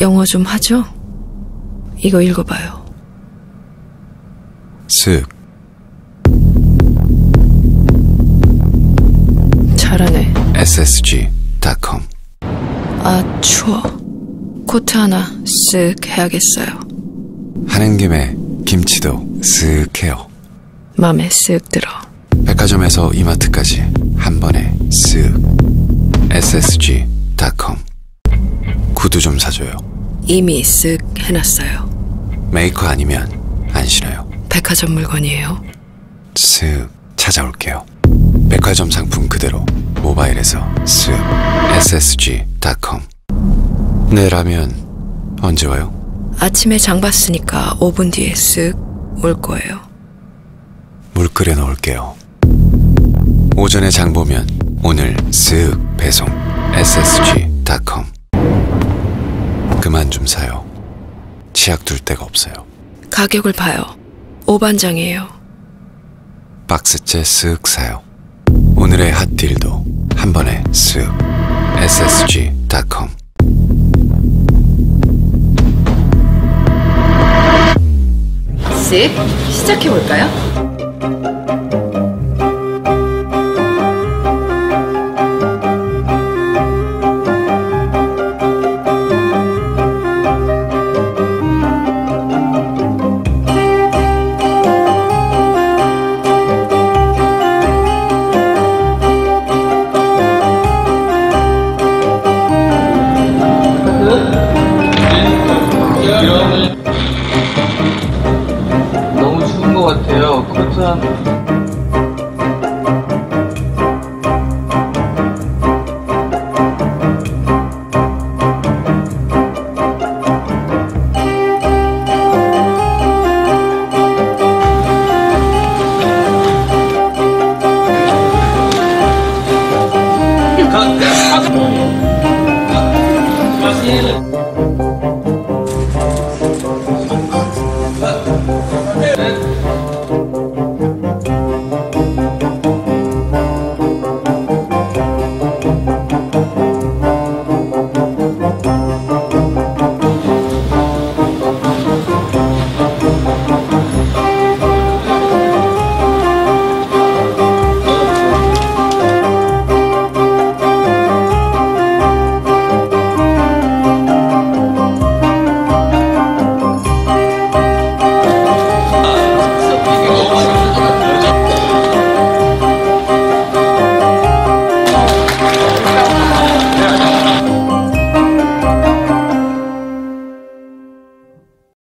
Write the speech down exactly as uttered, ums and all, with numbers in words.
영어 좀 하죠? 이거 읽어봐요. 쓱. 잘하네. 에스에스지 닷컴. 아, 추워. 코트 하나 쓱 해야겠어요. 하는 김에 김치도 쓱 해요. 맘에 쓱 들어. 백화점에서 이마트까지 한 번에 쓱. 에스에스지 닷컴. 구두 좀 사줘요. 이미 쓱 해놨어요. 메이커 아니면 안 신어요. 백화점 물건이에요. 쓱 찾아올게요. 백화점 상품 그대로 모바일에서 쓱. 에스에스지 닷컴. 내라면 언제 와요? 아침에 장 봤으니까 오 분 뒤에 쓱 올 거예요. 물 끓여 놓을게요. 오전에 장 보면 오늘 쓱 배송. 에스에스지 닷컴. 그만 좀 사요. 치약 둘 데가 없어요. 가격을 봐요. 오반장이에요. 박스째 쓱 사요. 오늘의 핫딜도 한 번에 쓱. 에스에스지 닷컴. 쓱 시작해볼까요? 너무 추운 것 같아요. 코트 한 가.